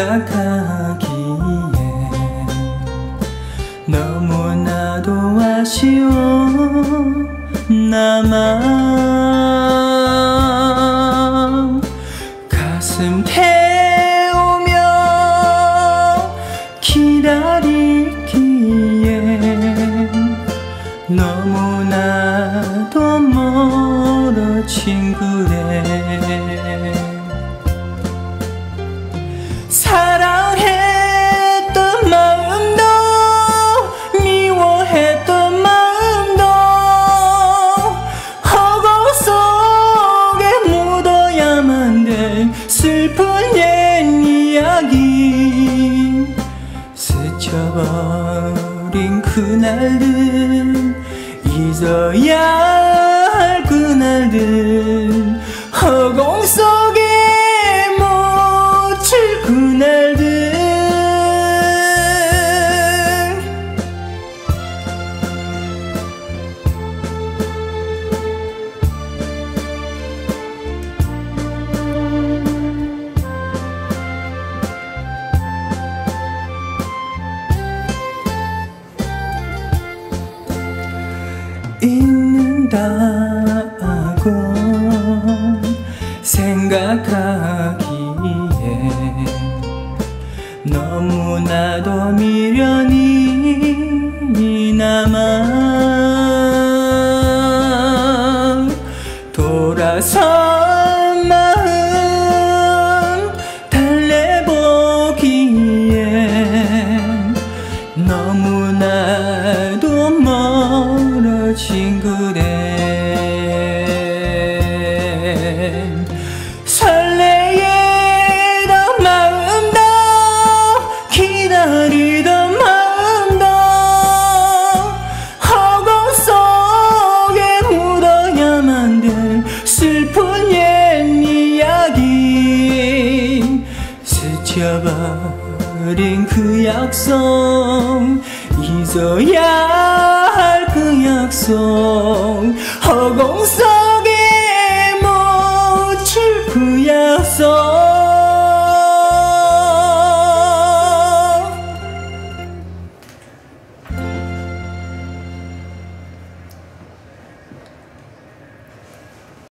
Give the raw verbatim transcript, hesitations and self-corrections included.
생각하기에 너무나도 아쉬워. 나만 가슴 태우며 기다리기에 너무나도 멀어진 그래. 사랑했던 마음도 미워했던 마음도 허공 속에 묻어야만 될 슬픈 옛 이야기. 스쳐버린 그날들, 잊어야 할 그날들, 허공 속에 묻힐 그날들. 잊는다고 생각하기에 너무나도 미련이 남아. 돌아선 마음 달래보기에 너무나도 멀어진 그래. 설레이던 마음도 기다리던 마음도 허공 속에 묻어야만 될 슬픈 옛 이야기. 스쳐버린 그 약속, 잊어야 할 그 약속, 허공 속